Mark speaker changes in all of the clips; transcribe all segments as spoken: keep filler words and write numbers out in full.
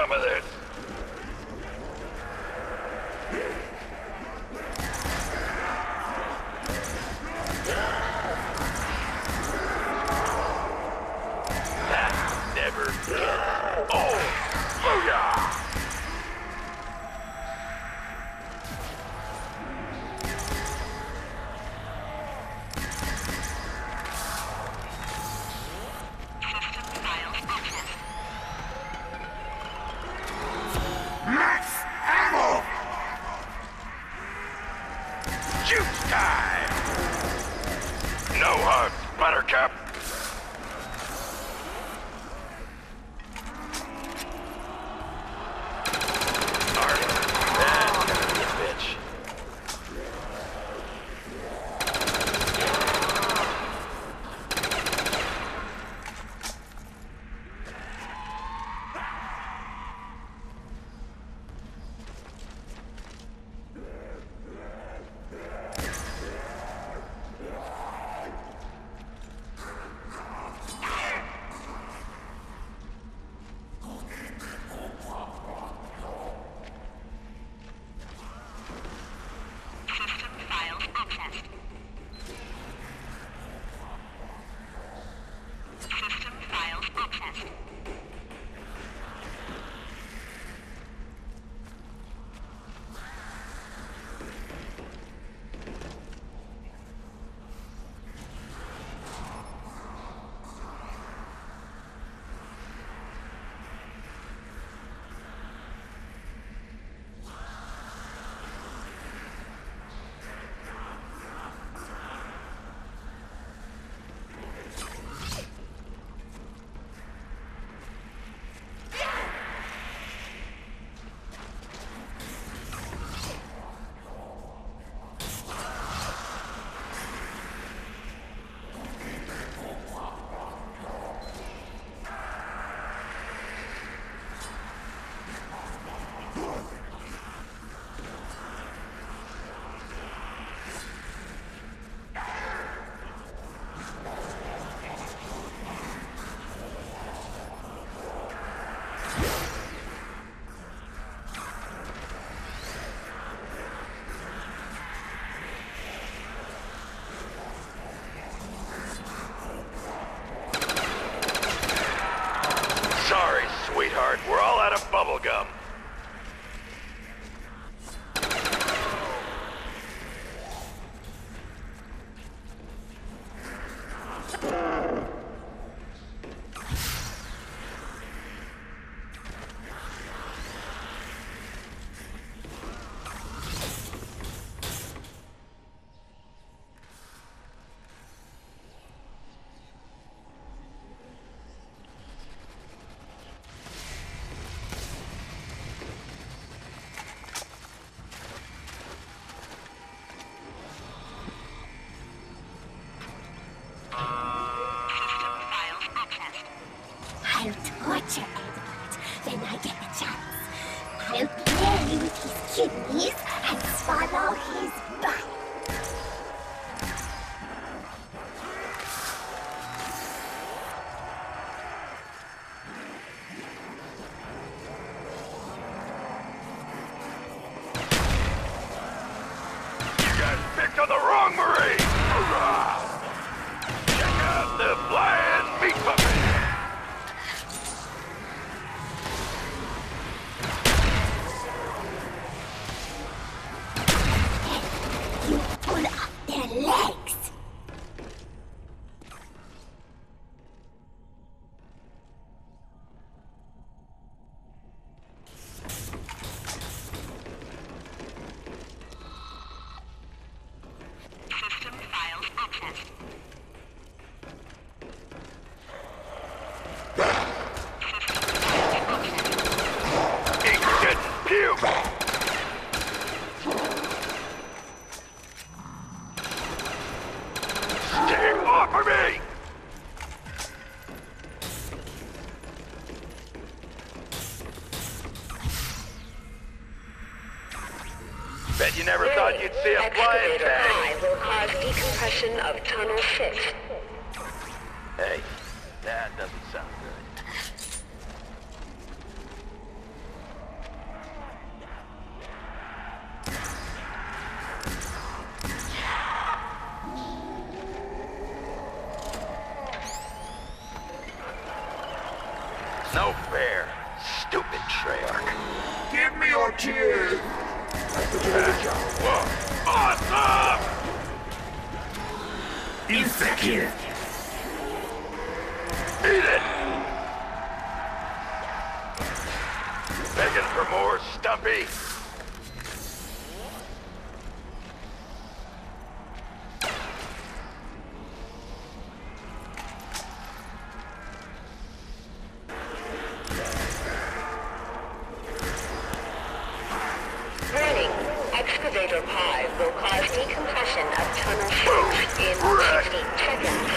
Speaker 1: some of this. That never gets old. Booyah! Buttercup! Sweetheart, we're all out of bubble gum.
Speaker 2: I'll torture Edward when I get the chance. I'll play with his kidneys and swallow his butt.
Speaker 1: You guys picked on the wrong Marine! Hurrah! Check out the flying meat puppet!
Speaker 2: Legs!
Speaker 3: System files accessed. System files accessed.
Speaker 1: Instant puke! Stay off of me! Bet you never thought you'd see a flying
Speaker 3: Excavator
Speaker 1: thing.
Speaker 3: five will cause decompression of tunnel six.
Speaker 1: Hey, that doesn't sound good. No fair. Stupid Treyarch.
Speaker 4: Give me your cheers!
Speaker 1: Whoa. Awesome!
Speaker 4: Insecure!
Speaker 1: Eat it! Begging for more, Stumpy?
Speaker 3: Warning. Excavator pi will cause decompression of tunnel six in
Speaker 1: Wreck.
Speaker 3: sixty seconds.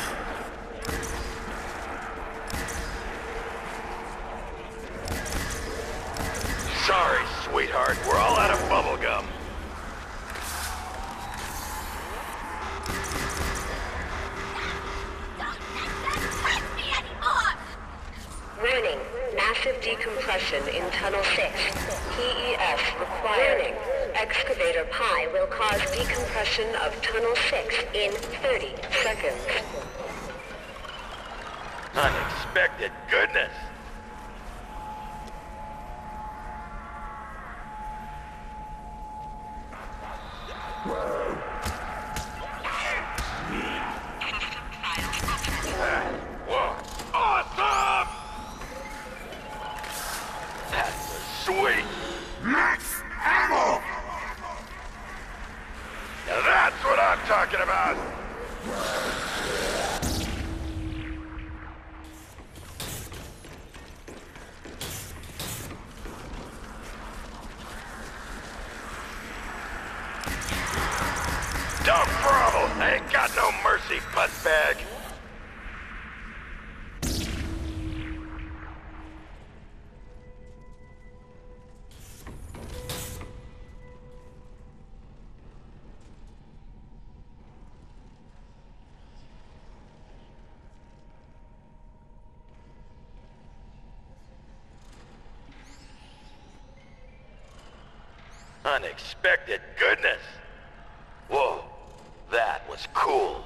Speaker 1: Sorry, sweetheart. We're all out of bubble gum.
Speaker 2: Don't let them touch me anymore!
Speaker 3: Warning. Massive decompression in tunnel six. P E S required. Warning. Excavator pi will cause decompression of tunnel six in thirty seconds.
Speaker 1: Unexpected goodness. Whoa. Awesome! That was sweet.
Speaker 4: Max ammo!
Speaker 1: Now that's what I'm talking about. Don't grovel. I ain't got no mercy, buttbag. Unexpected goodness. Whoa, that was cool.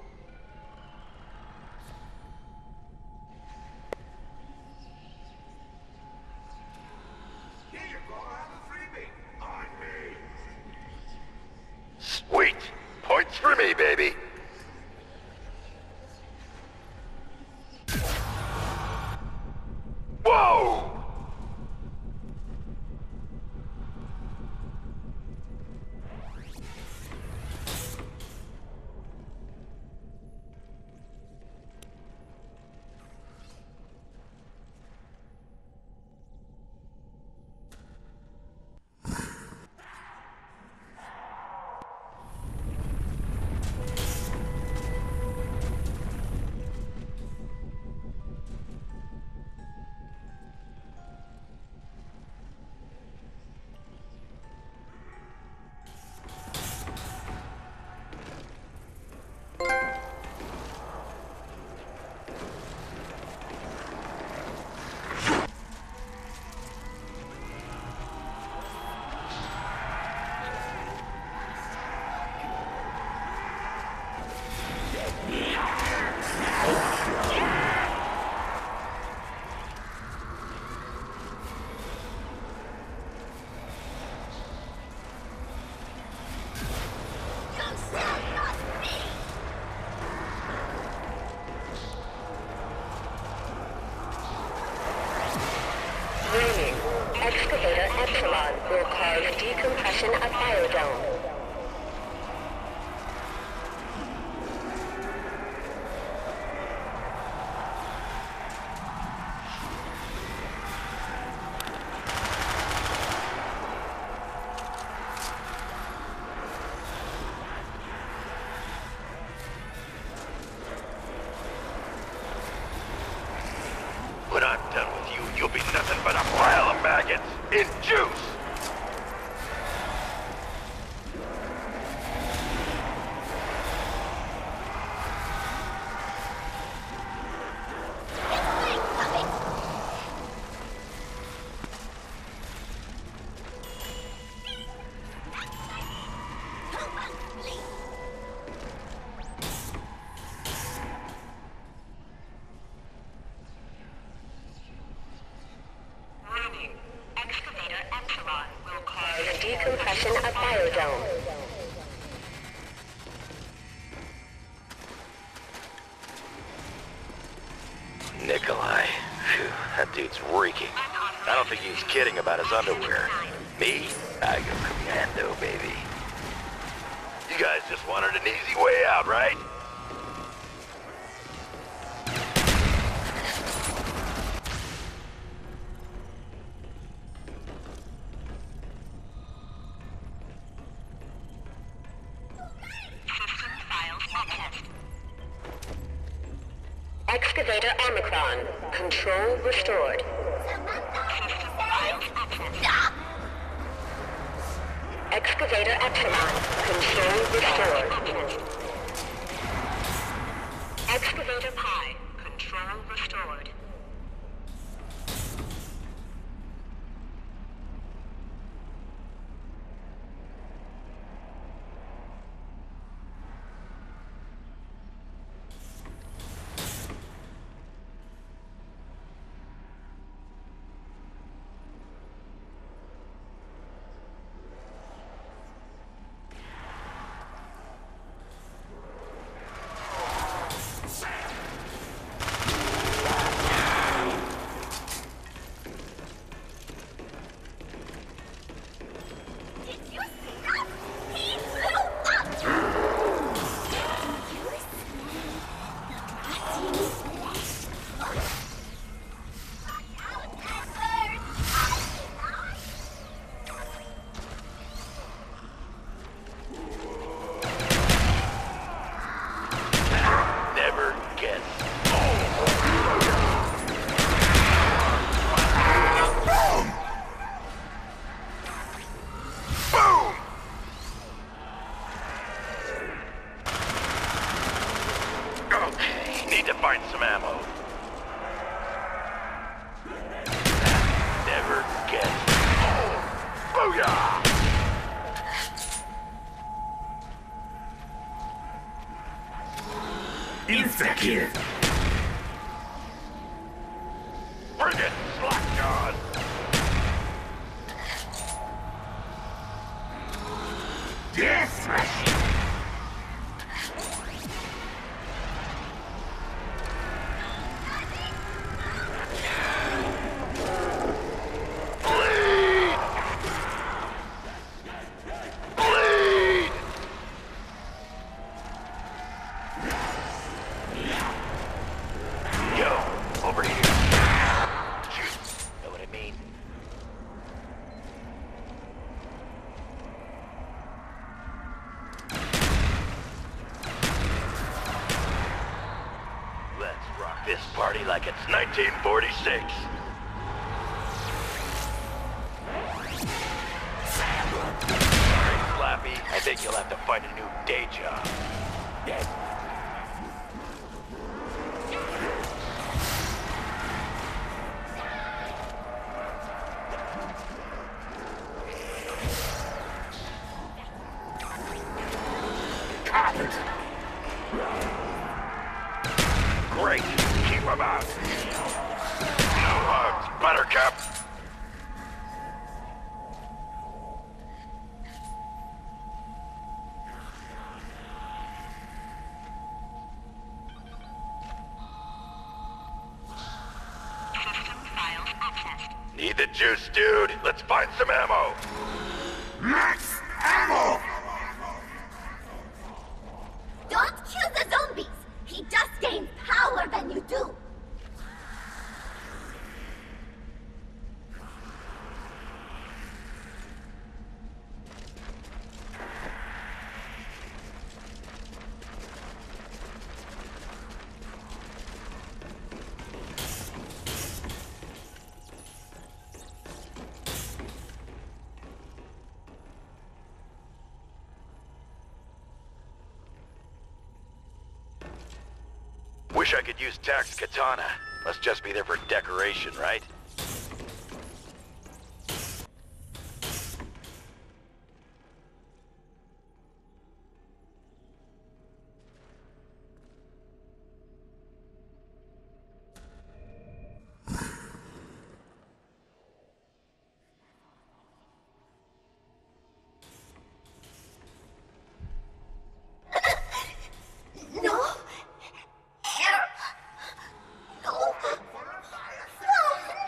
Speaker 4: Here you go, have a freebie! On me!
Speaker 1: Sweet. Points for me, baby. Whoa!
Speaker 2: You shall not be!
Speaker 3: Warning. Excavator Epsilon will cause decompression of biodome.
Speaker 1: When I'm done with you, you'll be nothing but a pile of maggots in juice. That dude's reeking. I don't think he was kidding about his underwear. Me? I go commando, baby. You guys just wanted an easy way out, right?
Speaker 3: Excavator Omicron. Control restored. Excavator Epsilon. Control restored. Excavator Pi. Control restored.
Speaker 4: Insta-kill.
Speaker 1: Bring it, slack-jawed!
Speaker 4: Death rush.
Speaker 1: This party like it's nineteen forty-six. Sorry, Slappy. I think you'll have to find a new day job. Yeah. Great. Keep him out. No hugs, Buttercup.
Speaker 3: System files accessed.
Speaker 1: Need the juice, dude. Let's find some ammo.
Speaker 4: Max ammo.
Speaker 2: Don't kill the zombies! He just gains power when you do!
Speaker 1: Wish I could use Tack's katana. Must just be there for decoration, right?
Speaker 2: No! Air! No!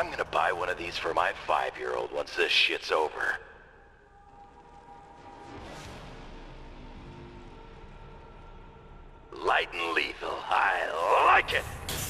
Speaker 1: I'm gonna buy one of these for my five-year-old once this shit's over. Light and lethal. I like it.